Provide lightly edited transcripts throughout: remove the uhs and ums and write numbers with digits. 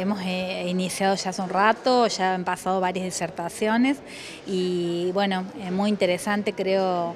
hemos iniciado ya hace un rato, ya han pasado varias disertaciones y bueno, muy interesante creo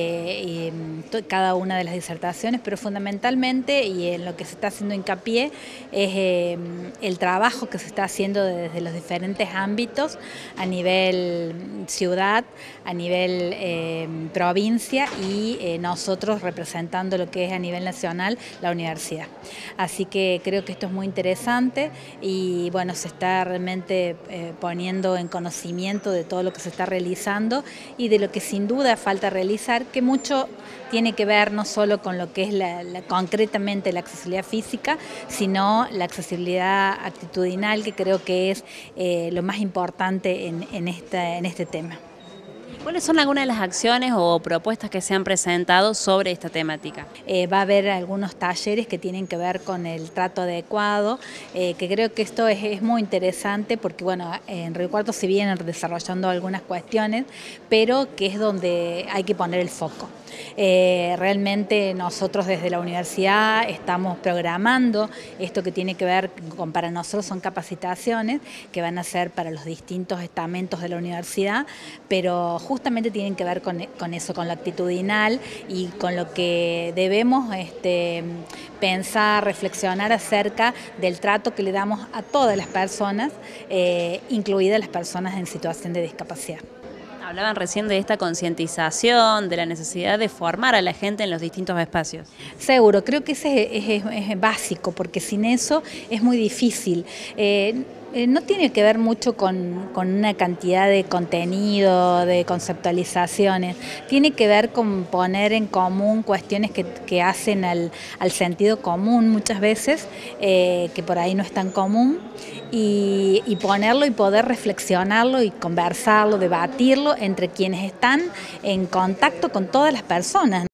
cada una de las disertaciones, pero fundamentalmente y en lo que se está haciendo hincapié es el trabajo que se está haciendo desde los diferentes ámbitos a nivel ciudad, a nivel provincia y nosotros representando lo que es a nivel nacional la universidad. Así que creo que esto es muy interesante y bueno, se está realmente poniendo en conocimiento de todo lo que se está realizando y de lo que sin duda falta realizar, que mucho tiene que ver no solo con lo que es concretamente la accesibilidad física, sino la accesibilidad actitudinal, que creo que es lo más importante en este tema. ¿Cuáles son algunas de las acciones o propuestas que se han presentado sobre esta temática? Va a haber algunos talleres que tienen que ver con el trato adecuado, que creo que esto es muy interesante porque bueno, en Río Cuarto se vienen desarrollando algunas cuestiones, pero que es donde hay que poner el foco. Realmente nosotros desde la universidad estamos programando esto que tiene que ver con, para nosotros son capacitaciones que van a ser para los distintos estamentos de la universidad, pero justamente tienen que ver con eso, con lo actitudinal y con lo que debemos pensar, reflexionar acerca del trato que le damos a todas las personas, incluidas las personas en situación de discapacidad. Hablaban recién de esta concientización, de la necesidad de formar a la gente en los distintos espacios. Seguro, creo que ese es básico, porque sin eso es muy difícil. No tiene que ver mucho con una cantidad de contenido, de conceptualizaciones, tiene que ver con poner en común cuestiones que hacen al sentido común muchas veces, que por ahí no es tan común, y ponerlo y poder reflexionarlo y conversarlo, debatirlo entre quienes están en contacto con todas las personas.